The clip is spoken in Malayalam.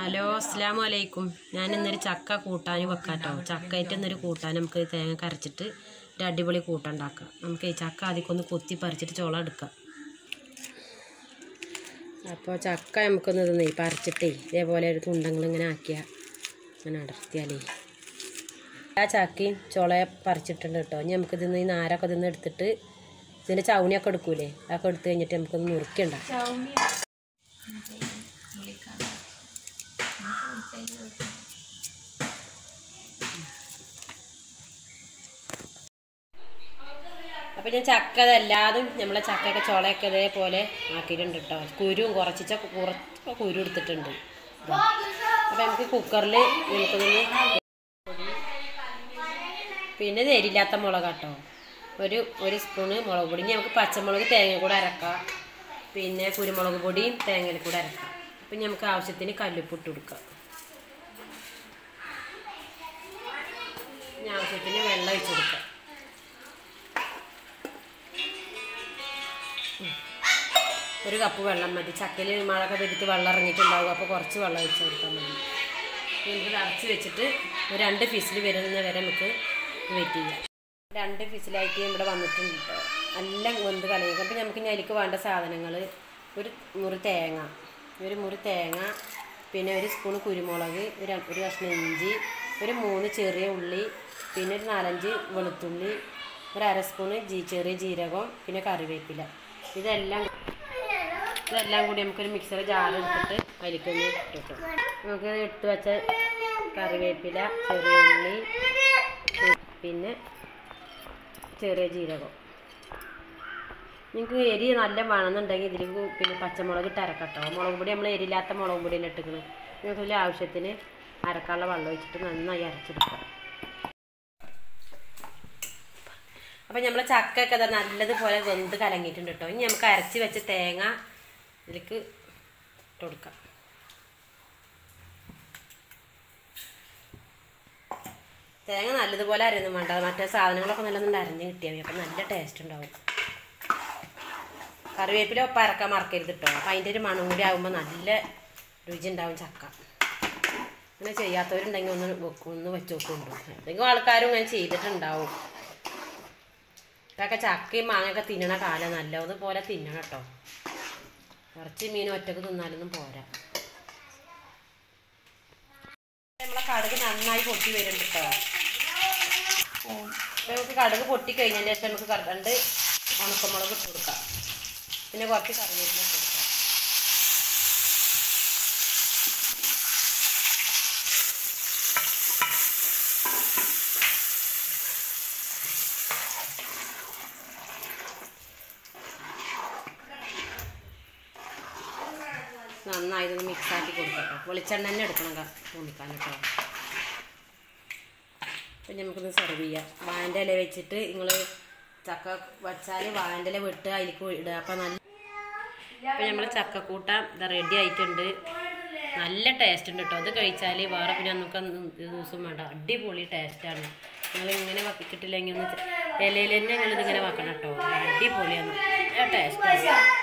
ഹലോ അസ്സലാമു അലൈക്കും. ഞാൻ ഇന്നൊരു ചക്ക കൂട്ടാനും വെക്കാട്ടോ. ചക്കയായിട്ട് ഇന്നൊരു കൂട്ടാൻ നമുക്ക് തേങ്ങ കരച്ചിട്ട് ഒരു അടിപൊളി കൂട്ടുണ്ടാക്കാം. നമുക്ക് ഈ ചക്ക ആദ്യമൊന്ന് കൊത്തി പറിച്ചിട്ട് ചോളം എടുക്കാം. അപ്പോൾ ചക്ക നമുക്കൊന്ന് പറിച്ചിട്ടേ ഇതേപോലെ ഒരു തുണ്ടങ്ങൾ ഇങ്ങനെ ആക്കിയാൽ ഇങ്ങനെ അടർത്തിയാലേ ആ ചക്കയും ചോളയെ പറിച്ചിട്ടുണ്ട് കേട്ടോ. ഇനി നമുക്കിതിന്ന് ഈ നാരൊക്കെ ഇതിന്ന് എടുത്തിട്ട് ഇതിൻ്റെ ചൗണിയൊക്കെ എടുക്കൂലേ, അതൊക്കെ എടുത്ത് കഴിഞ്ഞിട്ട് നമുക്കൊന്ന് നുറുക്കിയുണ്ടാക്കാം. അപ്പം ഞാൻ ചക്ക എല്ലാതും നമ്മളെ ചക്കയൊക്കെ ചോളയൊക്കെ ഇതേപോലെ ആക്കിയിട്ടുണ്ട് കേട്ടോ. കുരുവും കുറച്ച് കുരു എടുത്തിട്ടുണ്ട്. അപ്പം നമുക്ക് കുക്കറിൽ നമുക്കൊന്ന് പിന്നെ എരില്ലാത്ത മുളക് കേട്ടോ, ഒരു സ്പൂണ് മുളക് പൊടി. ഇനി നമുക്ക് പച്ചമുളക് തേങ്ങ കൂടെ അരക്കാം, പിന്നെ കുരുമുളക് പൊടിയും തേങ്ങയിൽ കൂടെ അരക്കാം. അപ്പം നമുക്ക് ആവശ്യത്തിന് കല്ലുപ്പിട്ട് കൊടുക്കാം. ഇനി ആവശ്യത്തിന് വെള്ളം ഒഴിച്ച് കൊടുക്കാം. ഒരു കപ്പ് വെള്ളം മതി. ചക്കയിൽ മഴയൊക്കെ പെയ്തിട്ട് വെള്ളം ഇറങ്ങിയിട്ടുണ്ടാവും, അപ്പോൾ കുറച്ച് വെള്ളം ഒഴിച്ച് കൊടുത്താൽ മതി. നമുക്ക് അടച്ച് വെച്ചിട്ട് ഒരു 2 ഫിസിൽ വരുന്ന വരെ നമുക്ക് വെയിറ്റ് ചെയ്യാം. 2 ഫിസിലായിട്ട് ഇവിടെ വന്നിട്ടുണ്ട് കേട്ടോ. എല്ലാം വെന്ത് കളയും. അപ്പോൾ നമുക്ക് ഇനി അതിലേക്ക് വേണ്ട സാധനങ്ങൾ: ഒരു മുറി തേങ്ങ, പിന്നെ ഒരു സ്പൂൺ കുരുമുളക്, ഒരു കഷ്ണം ഇഞ്ചി, ഒരു 3 ചെറിയ ഉള്ളി, പിന്നെ ഒരു 4-5 വെളുത്തുള്ളി, ഒരു അര സ്പൂണ് ചെറിയ ജീരകം, പിന്നെ കറിവേപ്പില. ഇതെല്ലാം കൂടി നമുക്കൊരു മിക്സർ ജാർ എടുത്തിട്ട് അതിലേക്കൊന്ന് ഇട്ടിട്ടു. നമുക്ക് ഇട്ട് വെച്ച കറിവേപ്പില, ചെറിയ ഉള്ളി, പിന്നെ ചെറിയ ജീരകം. നിങ്ങൾക്ക് എരി നല്ല വേണമെന്നുണ്ടെങ്കിൽ ഇതിലേക്ക് പിന്നെ പച്ചമുളക് ഇട്ട് അരക്കട്ടോ. മുളക് പൊടി നമ്മൾ എരില്ലാത്ത മുളക് പൊടിയിൽ ഇട്ടിക്കണം. നിങ്ങൾക്ക് ആവശ്യത്തിന് അരക്കാനുള്ള വെള്ളം ഒഴിച്ചിട്ട് നന്നായി അരച്ചെടുക്കാം. അപ്പം നമ്മൾ ചക്കയൊക്കെ നല്ലതുപോലെ വെന്ത് കലങ്ങിയിട്ടുണ്ട് കേട്ടോ. ഇനി നമുക്ക് അരച്ച് വെച്ച തേങ്ങ ഇതിലേക്ക് ഇട്ട് കൊടുക്കാം. തേങ്ങ നല്ലതുപോലെ അരയൊന്നും വേണ്ട, മറ്റേ സാധനങ്ങളൊക്കെ നല്ലതൊന്നും അരഞ്ഞ് കിട്ടിയാൽ മതി. അപ്പം നല്ല ടേസ്റ്റ് ഉണ്ടാവും. കറിവേപ്പില ഒപ്പം അരക്കാൻ മറക്കരുത് കേട്ടോ. അപ്പം അതിൻ്റെ ഒരു മണം കൂടി ആകുമ്പോൾ നല്ല രുചി ഉണ്ടാവും ചക്ക. അങ്ങനെ ചെയ്യാത്തവരുണ്ടെങ്കിൽ ഒന്ന് വെച്ച് നോക്കുന്നുണ്ടോ. എന്തെങ്കിലും ആൾക്കാരും ഇങ്ങനെ ചെയ്തിട്ടുണ്ടാവും. ഇതൊക്കെ ചക്കയും മാങ്ങയൊക്കെ തിന്നണ കാലം നല്ലതുപോലെ തിന്നണം കേട്ടോ. കുറച്ച് മീൻ ഒറ്റക്ക് തിന്നാലൊന്നും പോരാ. നമ്മളെ കടുക് നന്നായി പൊട്ടി വരുന്നുണ്ട് കേട്ടോ. നമുക്ക് കടുക് പൊട്ടി കഴിഞ്ഞതിന് ശേഷം നമുക്ക് 2 ഉണക്കമുളക് ഇട്ട് കൊടുക്കാം. പിന്നെ കുറച്ച് കറിവേപ്പില ഇട്ട് കൊടുക്കാം. നന്നായി ഇതൊന്ന് മിക്സാക്കി കൊടുക്കട്ടോ. വെളിച്ചെണ്ണ തന്നെ എടുക്കണം തോന്നിക്കാൻ കേട്ടോ. അപ്പം നമുക്കൊന്ന് സെർവ് ചെയ്യാം. വാഴൻ്റെ ഇല വെച്ചിട്ട് നിങ്ങൾ ചക്ക വച്ചാൽ വാഴൻ്റെ ഇല വെട്ട് അതിലേക്ക് ഇടുക. അപ്പം നല്ല അപ്പം നമ്മൾ ചക്കക്കൂട്ടാൻ റെഡി ആയിട്ടുണ്ട്. നല്ല ടേസ്റ്റ് ഉണ്ട് കേട്ടോ. അത് കഴിച്ചാൽ വേറെ പിന്നെ നമുക്ക് ദിവസം വേണ്ട. അടിപൊളി ടേസ്റ്റാണ്. നിങ്ങൾ ഇങ്ങനെ കിട്ടില്ലെങ്കിൽ ഒന്ന് ഇലയിൽ തന്നെ നിങ്ങളിതിങ്ങനെ വെക്കണം കേട്ടോ. അടിപൊളിയാണ്, നല്ല ടേസ്റ്റാണ്.